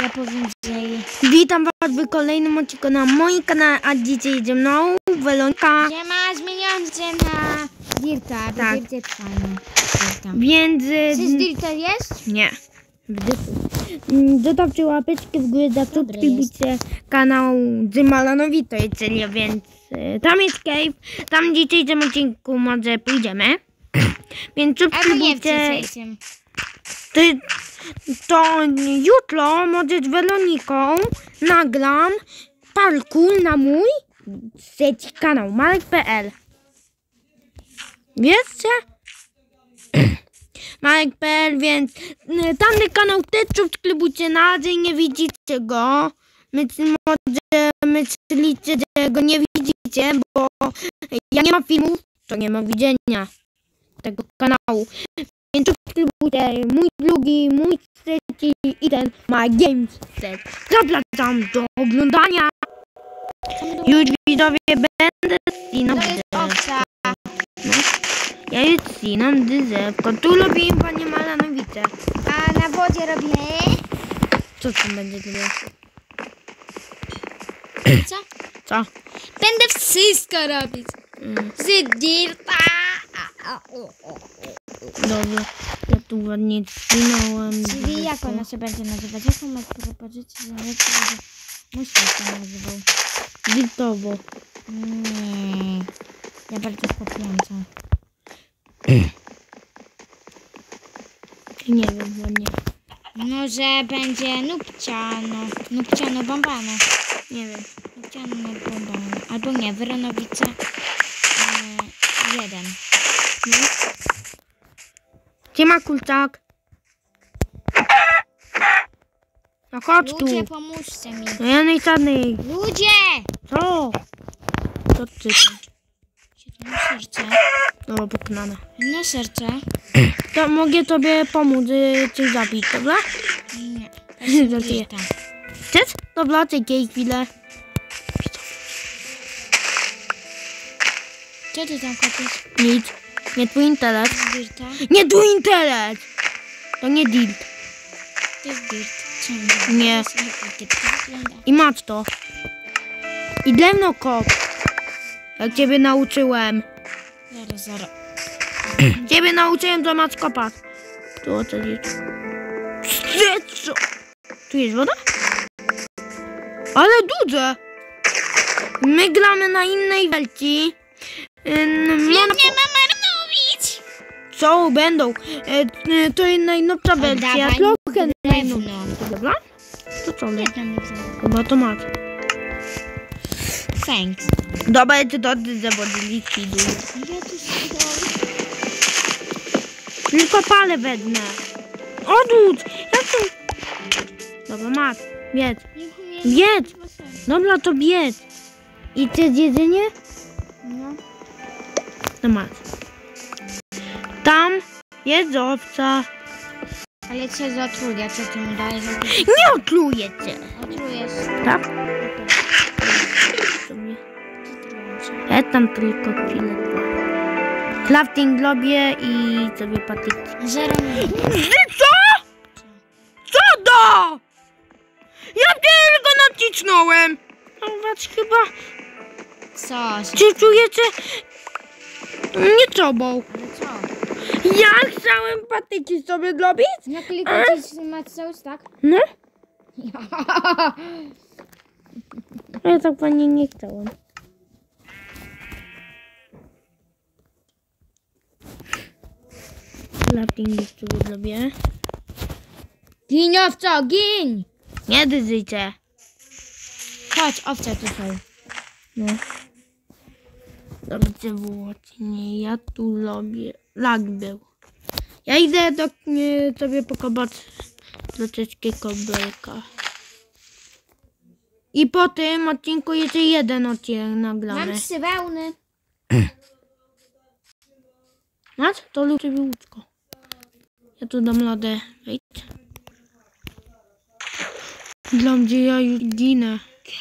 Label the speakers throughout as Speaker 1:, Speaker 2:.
Speaker 1: ja powiem, że...
Speaker 2: Witam was w kolejnym odcinku na moim kanale, a dzisiaj idzie mną Welonika.
Speaker 1: Że ma zmieniące na Dirta, bo
Speaker 2: Tak.
Speaker 1: Dirt jest fajny.
Speaker 2: Więc...
Speaker 1: Czy z Dirta jest?
Speaker 2: Nie. Zostawcie łapeczkę w górę, zasubskrybujcie kanał Malanowito, czyli więc tam jest cave, tam w dzisiejszym odcinku może pójdziemy. Więc
Speaker 1: Albo nie w
Speaker 2: subskrybujcie.
Speaker 1: dzisiejszym.
Speaker 2: To jutro może z Weroniką nagram parkour na mój trzeci kanał, Marek.pl. Wiecie? Marek.pl, więc tamten kanał też subskrybujcie, na razie nie widzicie go. Może myślicie, że go nie widzicie, bo ja nie ma filmu, to nie ma widzenia tego kanału. Więc subskrybujcie mój drugi, mój trzeci i ten ma Gameset. Zapraszam do oglądania. Już widzowie będę ścinał
Speaker 1: To jest owca.
Speaker 2: Ja już ścinam drzewko. Tu robiłem panie Malanowice.
Speaker 1: A na wodzie robimy...
Speaker 2: Co tam będzie tyle?
Speaker 1: Co?
Speaker 2: Co?
Speaker 1: Będę wszystko robić. Z Dirta.
Speaker 2: Dobra. Ja tu ładnie ścinałem.
Speaker 1: Czyli jak ona się będzie nazywać? Jaką masz propozycję? Musi się nazywał.
Speaker 2: Dirtowo.
Speaker 1: Nie. Ja bardzo chłopięca.
Speaker 2: Nie wiem, ładnie.
Speaker 1: Może będzie Nupciano. Nupciano Bambano.
Speaker 2: Nie wiem.
Speaker 1: Nupciano Bambano. Albo nie, Wyronowice 1.
Speaker 2: Gdzie ma kurczak? No chodź tu.
Speaker 1: Ludzie, pomóżcie mi.
Speaker 2: No ja nie żadnej.
Speaker 1: Ludzie!
Speaker 2: Co? Co ty?
Speaker 1: Na serce.
Speaker 2: No, pokonane.
Speaker 1: Na serce.
Speaker 2: To mogę tobie pomóc cię zabić, dobra?
Speaker 1: Nie.
Speaker 2: Żartuję. Chcesz? Dobra, czekaj chwilę.
Speaker 1: Co ty tam kopiesz?
Speaker 2: Nic. Nie twój intelekt.
Speaker 1: Dirta?
Speaker 2: Nie twój intelekt! To nie dirt.
Speaker 1: To jest dirt. Czemu?
Speaker 2: Nie.
Speaker 1: Jak to wygląda?
Speaker 2: I masz to. I drewno kop. Jak ciebie nauczyłem.
Speaker 1: Zaraz.
Speaker 2: Ciebie nauczyłem, to masz kopać. Tu o co jest? Co? Tu jest woda? Ale duże. My gramy na innej wersji.
Speaker 1: Nie mama mówić!
Speaker 2: Co będą? To jest najnowsza wersja.
Speaker 1: Oddawaj
Speaker 2: Trochę
Speaker 1: drewno.
Speaker 2: najnowsza. Dobra? To co?
Speaker 1: Nie tam nie wziąłem.
Speaker 2: Chyba to masz.
Speaker 1: Thanks.
Speaker 2: Dobra, to zawodili kidu.
Speaker 1: Ja tu stoi.
Speaker 2: Tylko palę wezmę. Odłóż! Jak to... Dobra, masz. Biec.
Speaker 1: Dziękuję.
Speaker 2: Biec! Dobra, to biec. I chcesz jedzenie?
Speaker 1: No.
Speaker 2: To masz. Tam jest owca.
Speaker 1: Ale cię zatruję, co ty mi dajesz?
Speaker 2: Nie otruję cię.
Speaker 1: Otrujesz.
Speaker 2: Tak? Ja tam tylko chwilę. Crafting robię i sobie patyki.
Speaker 1: Zero minut.
Speaker 2: Co? Co to? Ja tylko nacisnąłem. Zobacz, chyba.
Speaker 1: Co?
Speaker 2: Czy czujecie? Nie sobą.
Speaker 1: Ale co?
Speaker 2: Ja chciałem patyki sobie zrobić.
Speaker 1: No kliknąć Maceusz, tak?
Speaker 2: No. Ja tak pani nie chciałem. Crafting sobie zrobię.
Speaker 1: Gin, owco, gin!
Speaker 2: Nie dyzyjcie.
Speaker 1: Chodź, owca tutaj.
Speaker 2: No. Dobrze było, nie, ja tu robię. Lag był. Ja idę do sobie pokopać troszeczkę kobelka. I po tym odcinku jeszcze jeden odcinek nagramy.
Speaker 1: Mam 3 wełny.
Speaker 2: Masz? To lub sobie łóżko. Ja tu dam radę wejść. Dla mnie ja już ginę.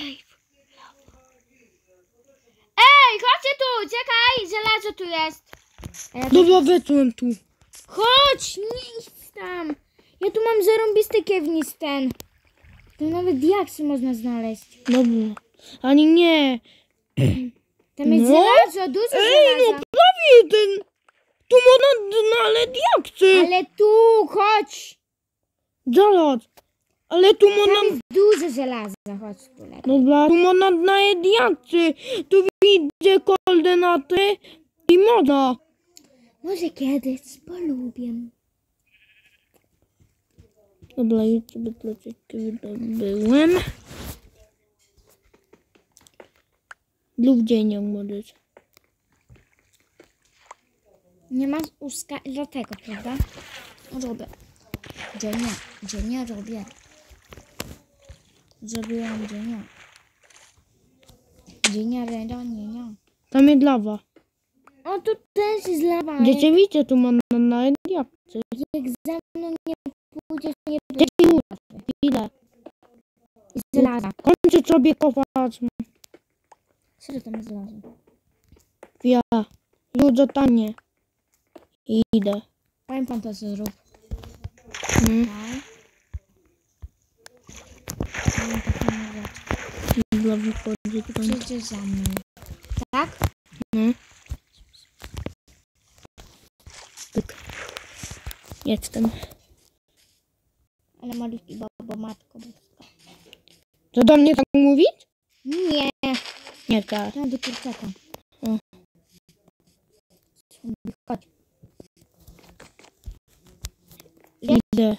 Speaker 1: Ej, chodźcie tu, czekaj, żelazo tu jest.
Speaker 2: Dobra, weszłem tu.
Speaker 1: Chodź, nie idź tam. Ja tu mam zarąbisty kiewnis ten. Tam nawet diaksy można znaleźć.
Speaker 2: Dobra. Ani nie.
Speaker 1: Tam jest
Speaker 2: No.
Speaker 1: żelazo, dużo żelaza.
Speaker 2: Prawie ten. Tu można znaleźć diaksy.
Speaker 1: Ale tu, chodź.
Speaker 2: Zaraz. Ale tu
Speaker 1: Tam
Speaker 2: można...
Speaker 1: jest dużo żelaza, chodź tu lepiej.
Speaker 2: Dobra, tu można znaleźć diaksy. Tu widzę koordynaty i można.
Speaker 1: Może kiedyś polubię.
Speaker 2: Dobra, już sobie troszeczkę wydobyłem. Lub dzień możesz.
Speaker 1: Nie masz łuska, dlatego, prawda? Robię. Dzienia robię. Zrobiłam dzienia. Dzienia, nie.
Speaker 2: Tam jest lawa.
Speaker 1: O, tu też jest lawa.
Speaker 2: Rzeczywiście tu można znaleźć diaksy.
Speaker 1: Jak ze mną nie pójdziesz, nie
Speaker 2: Gdzie już? Ile?
Speaker 1: jest żelaza.
Speaker 2: Kończę sobie kopać.
Speaker 1: Co tam jest żelazo?
Speaker 2: Ja. Już zostanie. Idę.
Speaker 1: Powiem pan to, co zrób.
Speaker 2: No.
Speaker 1: Powiem taką rzecz.
Speaker 2: Dobra, wychodzi tutaj.
Speaker 1: Przyjdziesz za mną. Tak?
Speaker 2: No. Pyk. Jestem.
Speaker 1: Ale malutki babo, matko boska.
Speaker 2: To do mnie tak mówić?
Speaker 1: Nie.
Speaker 2: Nie tak.
Speaker 1: Tam do kurczaka.
Speaker 2: O.
Speaker 1: Chodź.
Speaker 2: Idę.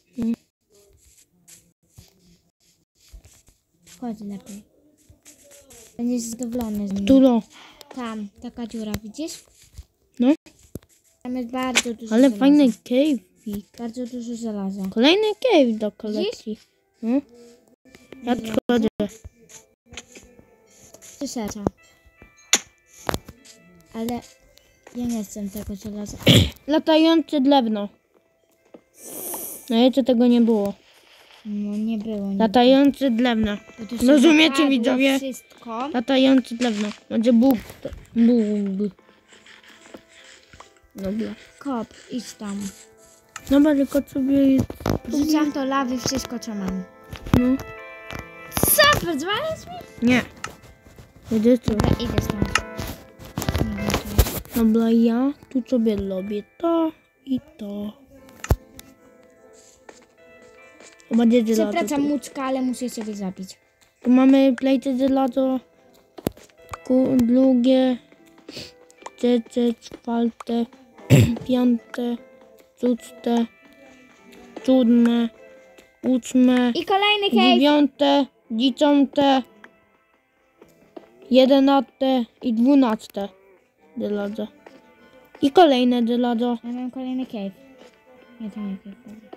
Speaker 1: Chodź lepiej. Będziesz zadowolony z nim.
Speaker 2: Tulo.
Speaker 1: Tam, taka dziura, widzisz?
Speaker 2: No.
Speaker 1: Tam jest bardzo dużo
Speaker 2: Ale
Speaker 1: żelaza.
Speaker 2: fajny cave'ik.
Speaker 1: Bardzo dużo żelaza.
Speaker 2: Kolejny cave do kolekcji. No. Ja tu chodzę.
Speaker 1: 3 serca. Ale ja nie chcę tego żelaza.
Speaker 2: Latające drewno. No jeszcze tego nie było.
Speaker 1: No nie było. Nie.
Speaker 2: Latające drewno.
Speaker 1: Bo tu się
Speaker 2: Rozumiecie,
Speaker 1: zapadło
Speaker 2: widzowie?
Speaker 1: wszystko.
Speaker 2: Latające drewno. Będzie Bóg. Bóg. Dobra.
Speaker 1: Kop, idź tam.
Speaker 2: Dobra, tylko sobie jest...
Speaker 1: Rzucam to lawy, wszystko co mam.
Speaker 2: No.
Speaker 1: Co, pozwalasz mi?
Speaker 2: Nie. Idę tu.
Speaker 1: Dobra, idę stąd. Nie wiem, co jest.
Speaker 2: Dobra, ja tu sobie robię to i to. To będzie żelazo.
Speaker 1: Przepraszam muczka, ale muszę sobie zabić.
Speaker 2: Tu mamy plejty żelazo. Drugie. Trzecie, czwarte. Piąte. Szóste. Siódme. Ósme.
Speaker 1: I kolejny cave.
Speaker 2: Dziewiąte. Dziesiąte. 11 i 12 żelazo. I kolejne żelazo.
Speaker 1: Ja mam kolejny cave. Nie, to nie cave. Dobra.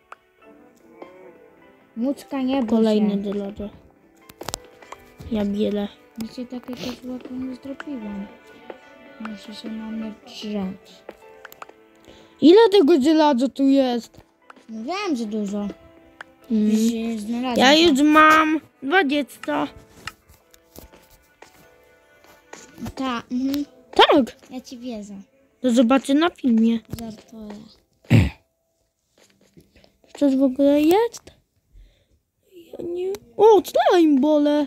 Speaker 1: Muczka nie bój
Speaker 2: Kolejne
Speaker 1: się.
Speaker 2: żelazo. Ja bielę.
Speaker 1: Dzisiaj takie coś łatwo nie zrobiłam. Muszę się na mnie drzeć.
Speaker 2: Ile tego żelaza tu jest?
Speaker 1: No wiem, że dużo.
Speaker 2: Mm.
Speaker 1: Już znalazłam.
Speaker 2: Ja już mam 20.
Speaker 1: Tak, mhm.
Speaker 2: Tak.
Speaker 1: Ja ci wierzę.
Speaker 2: To zobaczę na filmie.
Speaker 1: Żartuję.
Speaker 2: Co w ogóle jest? Ja nie... O, slime bole.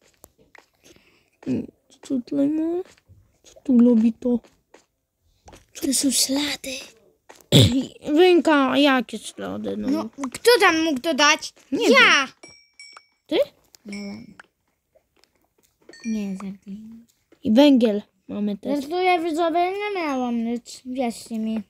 Speaker 2: Co slime? Co tu robi to?
Speaker 1: To są ślady.
Speaker 2: Ręka, jakie ślady? No.
Speaker 1: No, kto tam mógł to dać?
Speaker 2: Nie
Speaker 1: Ja!
Speaker 2: Ty?
Speaker 1: Miałem. Nie, żartuję.
Speaker 2: I węgiel mamy też.
Speaker 1: Żartuję, widzowie, nie miałam nic. Wierzcie mi.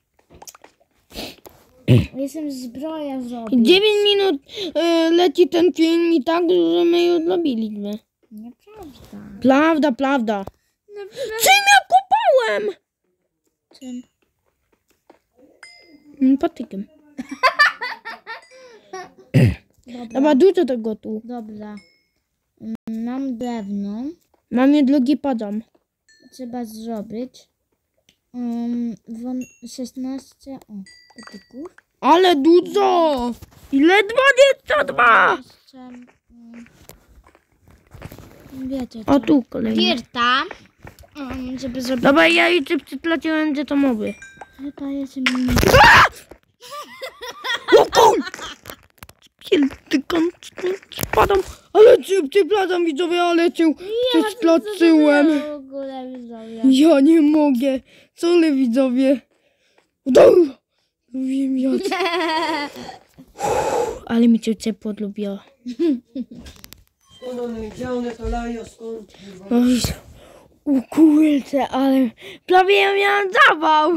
Speaker 1: Jestem zbroja zrobił.
Speaker 2: 9 minut leci ten film i tak, że my już zrobiliśmy.
Speaker 1: Nieprawda.
Speaker 2: Prawda.
Speaker 1: Naprawdę.
Speaker 2: Czym ja kopałem?
Speaker 1: Czym?
Speaker 2: Patykiem.
Speaker 1: Dobra.
Speaker 2: Dobra, dużo tego tu.
Speaker 1: Dobra. Mam drewno.
Speaker 2: Mam je drugi padam.
Speaker 1: Trzeba zrobić 16 patyków.
Speaker 2: Ale dużo! Ile? 22!
Speaker 1: Jeszcze, wiecie
Speaker 2: O
Speaker 1: co?
Speaker 2: tu kolejny.
Speaker 1: Wirta. Żeby zrobić...
Speaker 2: Dobra, ja już przytraciłem, że to mowy.
Speaker 1: Chyba jest mi...
Speaker 2: O kur... Pierdykąt. spadam, ale przepraszam widzowie, ale cię przestraszyłem.
Speaker 1: W ogóle widzowie.
Speaker 2: Ja nie mogę. Sorry widzowie. Wiem jak. Ale mi cię ciepło lubiło.
Speaker 3: Skąd one, gdzie one to lają, skąd?
Speaker 2: Oj, o kurczę, ale prawie ja miałem zawał.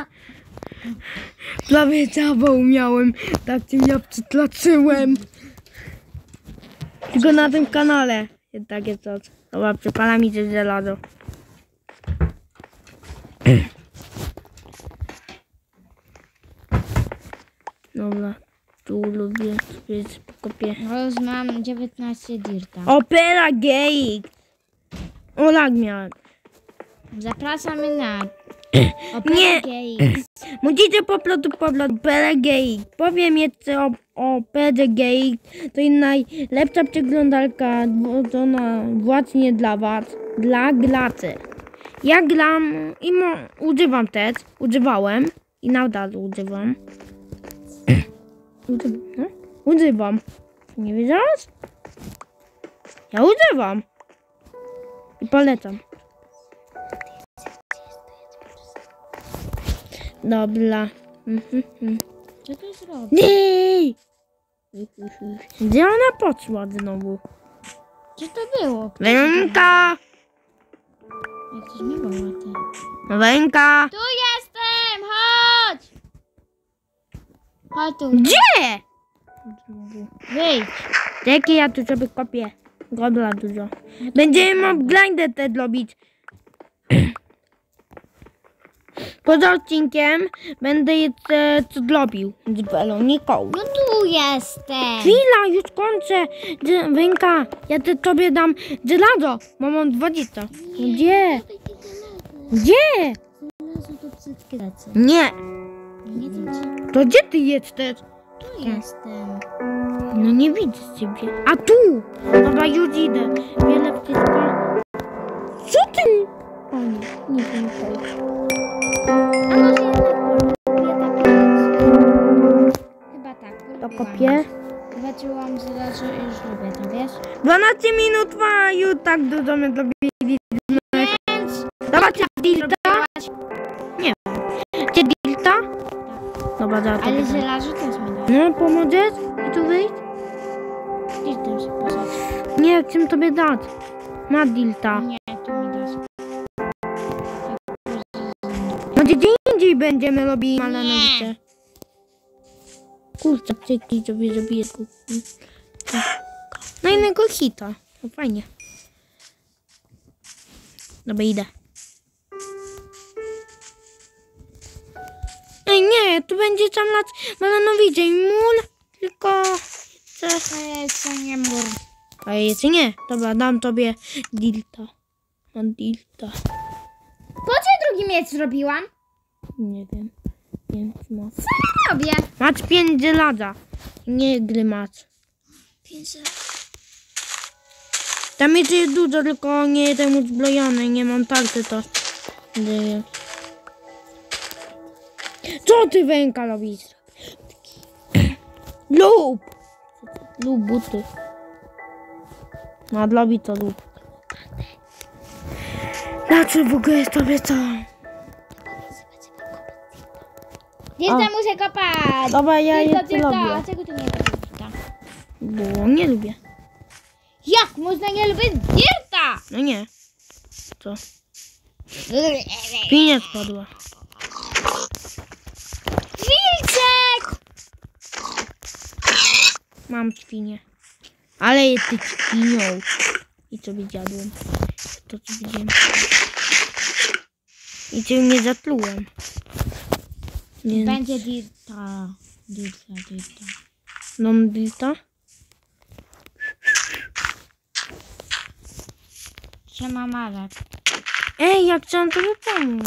Speaker 2: Prawie zawał miałem. Tak cię ja przetlaczyłem. Tylko na tym kanale. Takie coś. Dobra, przepala mi się żelazo. Dobra, tu lubię sobie pokopię.
Speaker 1: No już mam 19 dirta.
Speaker 2: Opera Gate. O, lag miałem.
Speaker 1: Zapraszamy na
Speaker 2: Nie.
Speaker 1: Opera Games.
Speaker 2: Musicie po prostu Opera Gate. Powiem jeszcze o Opera Gate. To jest najlepsza przeglądarka stworzona właśnie dla was. Dla graczy. Ja gram i używam też. Używałem. I nadal używam. Używam. Nie wiedziałeś? Ja używam. I polecam. Dobra.
Speaker 1: Co to zrobić?
Speaker 2: Nie! Gdzie ona poszła znowu?
Speaker 1: Co to było?
Speaker 2: Wenka!
Speaker 1: Jak coś mi było ty.
Speaker 2: Wenka!
Speaker 1: Tu jestem! Chodź! Chodź tu.
Speaker 2: Gdzie?
Speaker 1: Wyjdź.
Speaker 2: Jakie ja tu sobie kopię? Godla dużo. Będziemy mob grindę też robić. Poza odcinkiem będę jeszcze co zrobił z baloniką.
Speaker 1: No tu jestem.
Speaker 2: Chwila, już kończę. Wenka, ja też tobie dam żelazo, bo mam 20. Gdzie? Gdzie?
Speaker 1: Znalazł tu wszystkie rzeczy.
Speaker 2: Nie.
Speaker 1: Nie wiem czy
Speaker 2: To gdzie ty jesteś?
Speaker 1: tu jestem.
Speaker 2: No nie widzę ciebie. A tu! Dobra, już idę. Wiele wszystko. Co ty? O nie, nie wiem.
Speaker 1: A może jednak takie rzeczy? Chyba tak.
Speaker 2: To
Speaker 1: polubiłam.
Speaker 2: kopię.
Speaker 1: Zobaczyłam żelazo i już lubię to, wiesz?
Speaker 2: 12 minut trwa, już tak dużo my zrobili.
Speaker 1: Więc
Speaker 2: Zobaczcie, dilta? Nie. Gdzie dilta? Dobra, zaraz to
Speaker 1: ale
Speaker 2: wyjdę.
Speaker 1: żelazo też mi dasz.
Speaker 2: No, pomożesz? I tu wyjść?
Speaker 1: Gdzieś tam się posadź.
Speaker 2: Nie, chcę tobie dać. Ma dilta.
Speaker 1: Nie, tu mi dasz.
Speaker 2: No gdzie indziej będziemy robili malanowice. Kurczę, czekaj, sobie zrobię. Na innego hita. No fajnie. Dobra, idę. Ej, nie, tu będzie sam lat malanowice i mól, tylko...
Speaker 1: A ja jeszcze nie mur.
Speaker 2: A jeszcze nie. Dobra, dam tobie dilta. Mam dilta.
Speaker 1: Po co drugi miecz zrobiłam?
Speaker 2: Nie wiem. Nie wiem, co
Speaker 1: Robię.
Speaker 2: Masz 5 żelaza. Nie gry masz.
Speaker 1: 5
Speaker 2: Tam jeszcze jest dużo, tylko nie jestem uzbrojony. Nie mam tarczy, to... Co ty, Wenka, robisz? Lub! Lub buty. No, robi to lub. Dlaczego w ogóle jest tobie co?
Speaker 1: Gdzieś tam muszę kopać.
Speaker 2: Dobra, ja
Speaker 1: Tylko,
Speaker 2: je
Speaker 1: tylko.
Speaker 2: lubię.
Speaker 1: A czego tu nie lubisz dirta?
Speaker 2: Bo nie lubię.
Speaker 1: Jak można nie lubić dirta?
Speaker 2: No nie. Co? Pinia spadła.
Speaker 1: Wilczek!
Speaker 2: Mam świnię. Ale jesteś świnią. I co zjadłem. To co widziałem. I cię nie zatrułem. Więc...
Speaker 1: Będzie dirta. Dirta.
Speaker 2: Dom dilta?
Speaker 1: Siema Marek.
Speaker 2: Ej, jak chciałam tobie pomóc.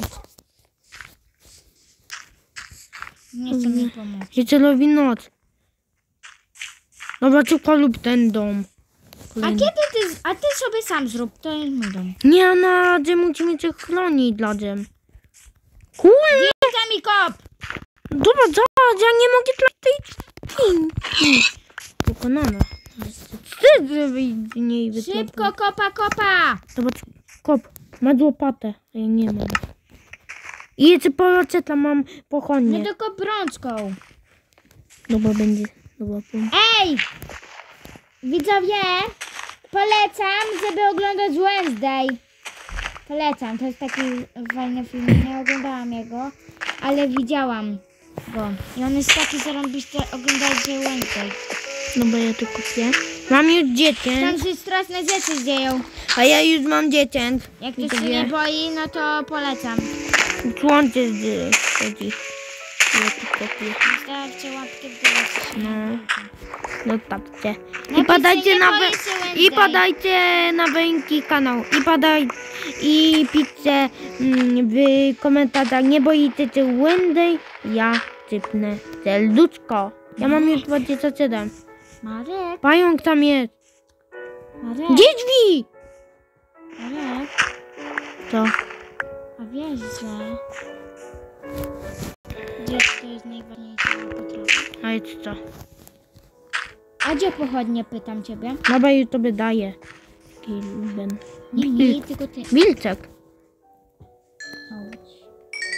Speaker 1: Nie chce mi pomóc.
Speaker 2: Jeszcze robi noc. Dobra, tylko lub ten dom.
Speaker 1: A kiedy ty, a ty sobie sam zrób, to jest mój dom.
Speaker 2: Nie, na gdzie musimy cię chronić dla dziem. Kurde.
Speaker 1: Dirta mi kop!
Speaker 2: Dobra, zobacz, ja nie mogę dla tej... Pokonana. Ty wyjść z niej wytlepić.
Speaker 1: Szybko, kopa!
Speaker 2: Zobacz, kop, ma łopatę, a ja nie mam. I jeszcze poloceta mam pochodnie.
Speaker 1: Nie tylko brączką.
Speaker 2: Dobra, będzie. Dobra,
Speaker 1: Ej! Widzowie, polecam, żeby oglądać Wednesday. Polecam, to jest taki fajny film. Nie oglądałam jego, ale widziałam go. I on jest taki zarąbisty, oglądajcie Wednesday.
Speaker 2: Dobra, ja to kupię. Mam już
Speaker 1: Tam
Speaker 2: dziecięt,
Speaker 1: się straszne rzeczy dzieją.
Speaker 2: a ja już mam dziecięt.
Speaker 1: Jak ktoś się nie boi, no to polecam.
Speaker 2: Słońce chodzi. Ja to kupię.
Speaker 1: Zostawcie łapkę w górę.
Speaker 2: No tapcie.
Speaker 1: Napiszcie,
Speaker 2: I podajcie
Speaker 1: nie
Speaker 2: na
Speaker 1: boję się Wednesday.
Speaker 2: i podajcie na węki kanał. I piszcie w komentarzach, nie boicie się Wednesday. Ja sypnę serduszko. Ja mam już 27.
Speaker 1: Marek,
Speaker 2: Pająk tam jest.
Speaker 1: Marek,
Speaker 2: Gdzie drzwi?
Speaker 1: Marek,
Speaker 2: Co?
Speaker 1: a wiesz, że dziecko to jest najważniejsza potrawa.
Speaker 2: A jest co?
Speaker 1: A gdzie pochodnie, pytam ciebie?
Speaker 2: Dobra, już tobie daję. Kilben.
Speaker 1: Nie, tylko ty.
Speaker 2: Wilczek.
Speaker 1: Chodź.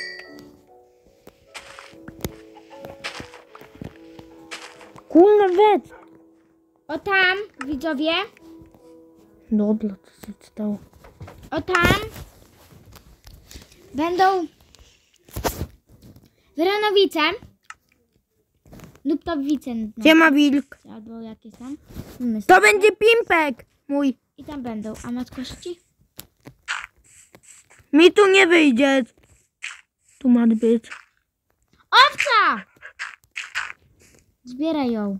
Speaker 2: Kurna wet.
Speaker 1: O tam, widzowie,
Speaker 2: Dobra, co się stało?
Speaker 1: o tam będą Wyranowice lub Towice, no,
Speaker 2: Siema wilk.
Speaker 1: albo jakieś tam.
Speaker 2: To będzie pimpek mój.
Speaker 1: I tam będą, a masz kości?
Speaker 2: Mi tu nie wyjdzie. Tu ma być.
Speaker 1: Owca! Zbieraj ją.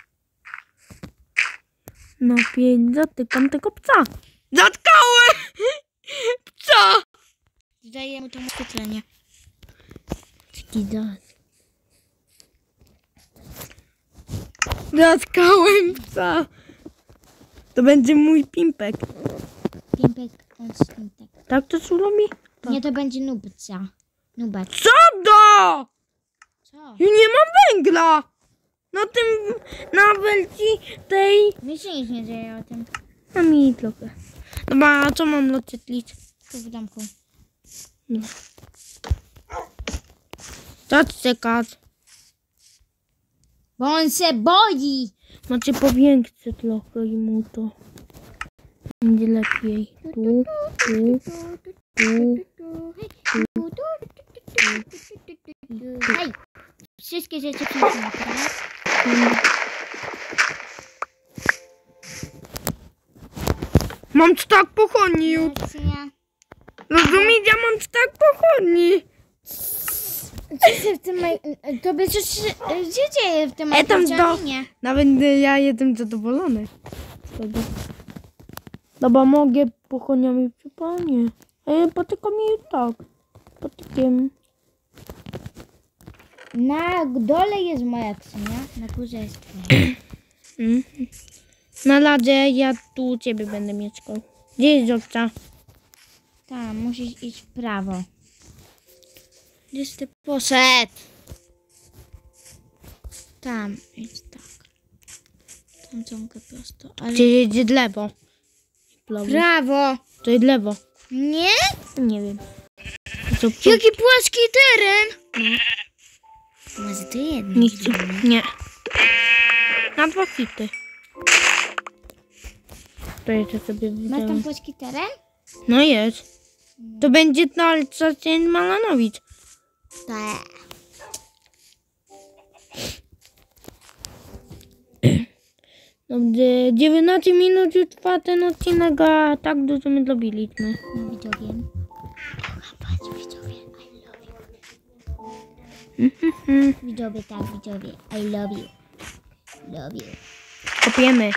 Speaker 2: No pięć, zatykam tego psa. Zatkałem! Psa!
Speaker 1: Daję mu to oświetlenie.
Speaker 2: Zatkałem psa. To będzie mój pimpek.
Speaker 1: Pimpek, on śnitek.
Speaker 2: Tak to się robi?
Speaker 1: Nie, to będzie nubca. Nubek.
Speaker 2: Co do?
Speaker 1: Co?
Speaker 2: Ja nie mam węgla. Na tym, na welci tej...
Speaker 1: Mi się nic nie dzieje o tym.
Speaker 2: A mi trochę. Dobra, a co mam lecieć?
Speaker 1: Tu w domku.
Speaker 2: No. Co czekać?
Speaker 1: Bo on się boi.
Speaker 2: Macie powiększe trochę i mu to będzie lepiej. Tu, tu, tu.
Speaker 1: Hej! Wszystkie rzeczy piękne, prawda?
Speaker 2: Mam tak pochodni już.
Speaker 1: Lekcja.
Speaker 2: Rozumiecie? Ja mam tak pochodni.
Speaker 1: Co się w tym... Tobie coś się dzieje w tym
Speaker 2: Tam
Speaker 1: apartamencie?
Speaker 2: Nawet ja jestem zadowolony z tego. Dobra, mogę pochodniami przypomnie. Potykam jej tak. Potykiem.
Speaker 1: Na dole jest moja skrzynia, na górze jest twoja.
Speaker 2: Na razie ja tu u ciebie będę mieszkał. Gdzie jest owca?
Speaker 1: Tam, musisz iść w prawo. Gdzieś ty poszedł? Tam, idź tak. Tam ciągle prosto. Ale...
Speaker 2: Gdzie jedzie lewo?
Speaker 1: Prawo!
Speaker 2: To jest lewo.
Speaker 1: Nie?
Speaker 2: Nie wiem. To
Speaker 1: Jaki płaski teren! Może to jedno.
Speaker 2: nie chcę. Nie. Na dwa hity. To jeszcze sobie
Speaker 1: Masz tam
Speaker 2: widziałem.
Speaker 1: płaski teren?
Speaker 2: No jest. To będzie na Alsacie Malanowicz.
Speaker 1: Tak.
Speaker 2: Dobrze, 19 minut już trwa ten odcinek, a tak dużo my zrobiliśmy.
Speaker 1: No widzowie. Patrz, widzowie, I love you. Widzowie, tak, widzowie, I love you. Love you.
Speaker 2: Kopiemy.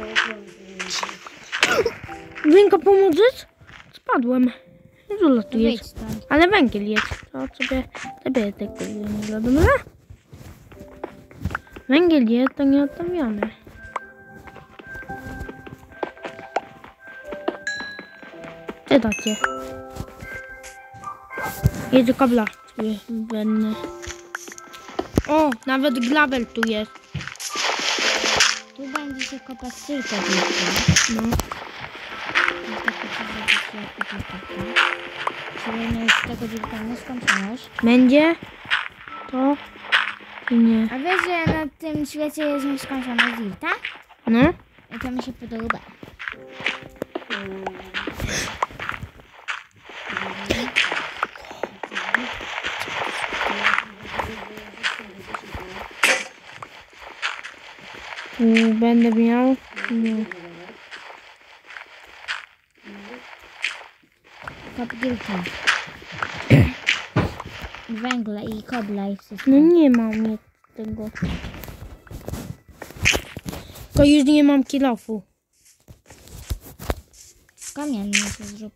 Speaker 2: Węgla pomożesz? Spadłem. Zula tu
Speaker 1: Wyjdź
Speaker 2: jest.
Speaker 1: stąd.
Speaker 2: Ale węgiel jest. To sobie tego węgla, dobra? Węgiel jest, to nie odstawiamy. Gdzie dacie? Jest kabla. Sobie wenne. O, nawet gravel tu jest.
Speaker 1: Tu będzie się kopać tylko dziurkę.
Speaker 2: No.
Speaker 1: Czyli nie jest tego dziurka nieskończoność.
Speaker 2: Będzie? To? Czy nie?
Speaker 1: A wiesz, że na tym świecie jest nieskończoność dirta?
Speaker 2: No?
Speaker 1: I to mi się podoba.
Speaker 2: Będę miał? Nie.
Speaker 1: Kop dirta. Węgla i kobla i wszystko.
Speaker 2: No nie mam nic tego. Tylko już nie mam kilofu.
Speaker 1: Kamienny się zrób.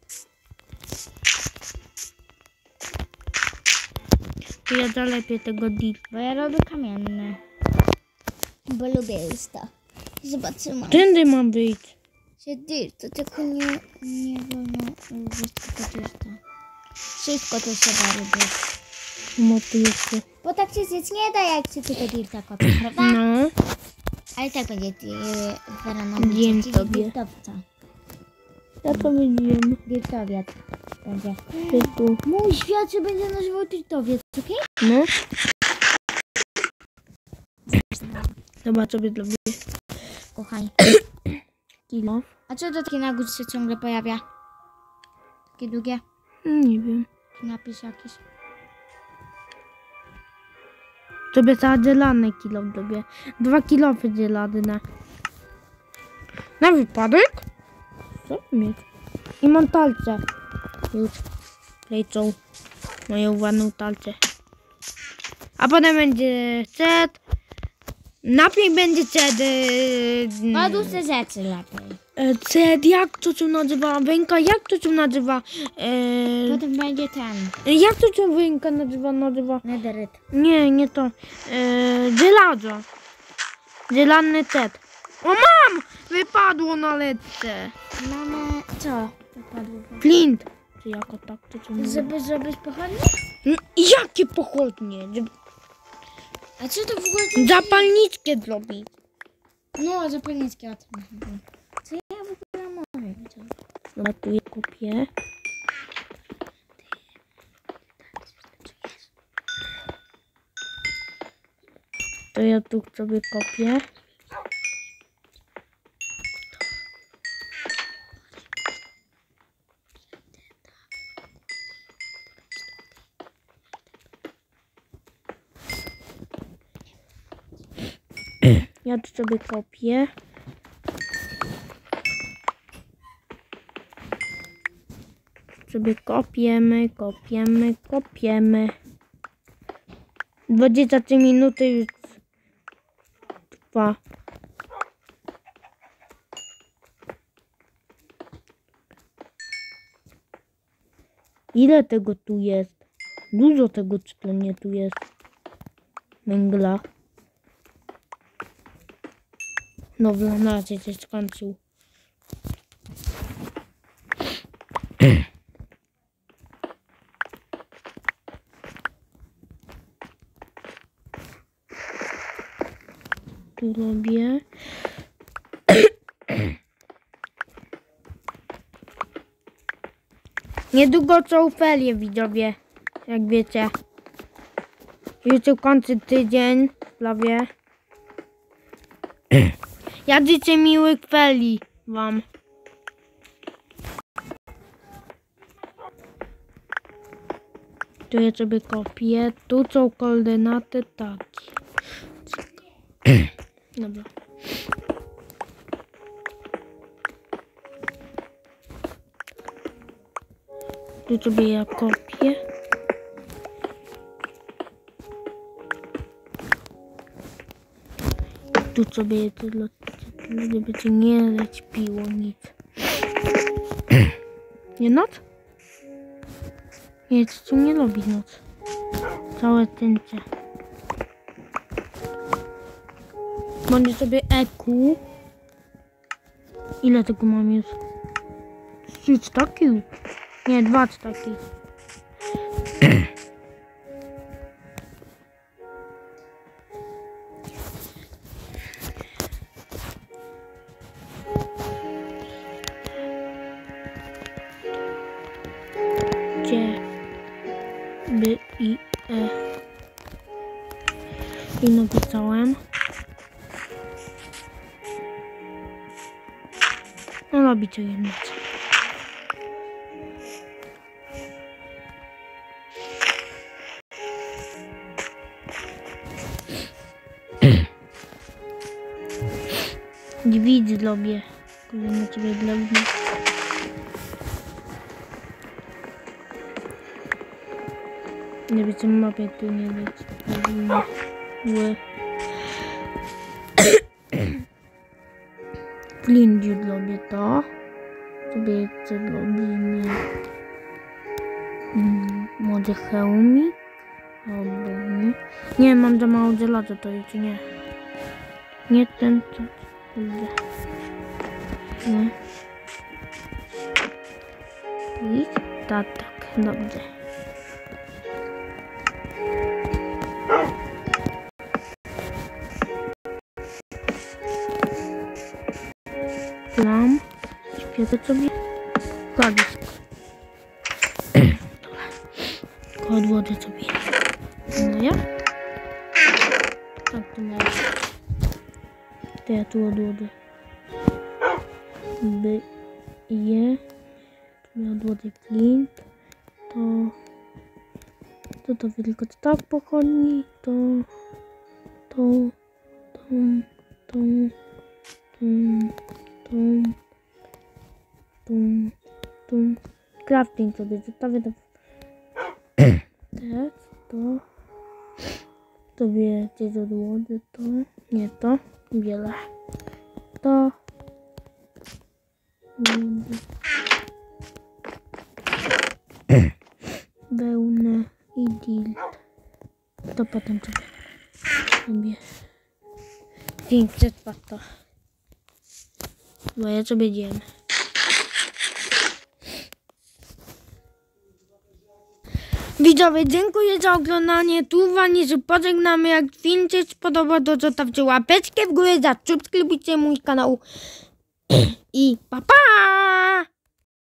Speaker 2: To ja zalepię tego dirt.
Speaker 1: Bo ja robię kamienne. Bo lubię już to. Zobaczymy.
Speaker 2: Tędy mam być.
Speaker 1: Się dirt, to tylko nie wolno użyć tylko dirta. Wszystko to się da robić.
Speaker 2: Motylku.
Speaker 1: Bo tak się zjedz nie da, jak się tylko dirta kopie, prawda?
Speaker 2: No.
Speaker 1: Ale tak będzie zaraz
Speaker 2: Wiem
Speaker 1: czyli
Speaker 2: tobie.
Speaker 1: dirtowca.
Speaker 2: Ja to wiem.
Speaker 1: Dirtowiec będzie.
Speaker 2: Tytu.
Speaker 1: Mój świat się będzie nazywał dirtowiec, okej?
Speaker 2: No. Zobacz sobie zrobię
Speaker 1: Kochani.
Speaker 2: kilo.
Speaker 1: A co to taki nagód się ciągle pojawia? Takie długie?
Speaker 2: Nie wiem.
Speaker 1: Napis jakiś.
Speaker 2: Sobie cała dzielane kilo zrobię. 2 kilofy dzielane. Na wypadek? Co mieć? I mam talce. Już lecą moją ładną talcę. A potem będzie cet. Najpierw będzie cet.
Speaker 1: Padłuce rzeczy lepiej.
Speaker 2: Cet, jak to się nazywa? Węka, jak to się nazywa?
Speaker 1: Potem będzie ten.
Speaker 2: Jak to się węka nazywa?
Speaker 1: Nederyt.
Speaker 2: Nie, nie to. Żelazo. Zielony cet. O mam! Wypadło na lecce.
Speaker 1: Mamy... Co? Wypadło.
Speaker 2: Flint. Czy jako tak to się nazywa?
Speaker 1: Żeby zrobić pochodnie?
Speaker 2: Jakie pochodnie?
Speaker 1: A co to w ogóle...
Speaker 2: Zapalniczkę zrobić.
Speaker 1: No, zapalnickie o tym mówię. Co ja w ogóle mówię?
Speaker 2: Dobra, tu je kupię. To ja tu sobie kopię. Ja tu sobie kopię. Sobie kopiemy. 23 minuty już trwa. Ile tego tu jest? Dużo tego nie tu jest. Węgla. Dobra, na razie się skończył. Tu robię. Niedługo są ferie, widzowie, jak wiecie. Już kończy tydzień, prawie. Ja życzę miłych ferii wam. Tu ja sobie kopię. Tu są koordynaty takie. Dobra. Tu sobie ja kopię. Tu sobie żeby ci nie lećpiło nic. Nie noc? Nie, to ci nie lubi noc. Całe tęcze. Będzie sobie EQ. Ile tego mam już? 3 staki? Nie, 2 staki. C, B, I, E. I napisałem. No robicie jedno. Drzwi zrobię. Kolejny ciebie zrobię. Nie wiem, co mapę tu nie być. Flindziu zrobię to. Sobie jeszcze zrobimy może hełmik. Albo nie. Nie, mam za mało żelaza, to jeszcze nie. Nie ten, co kurde. Nie. I tak, dobrze. Plan. Śpiewę sobie. Kładzisz. Dobra. Odłożę sobie. No ja? Tak to miałem. To ja tu odłożę. By je. Tu ja odłożę flint. To tylko tak pochodni. To. Crafting sobie zostawię to. Teraz to. Tobie gdzieś odłożę to. Nie to. Wiele. To. Wełnę i dild. To potem sobie. 500 to. Bo ja sobie jem. Widzowie, dziękuję za oglądanie. Tu wam się pożegnamy. Jak film się spodobał, to zostawcie łapeczkę w górę, zasubskrybujcie mój kanał. I pa pa!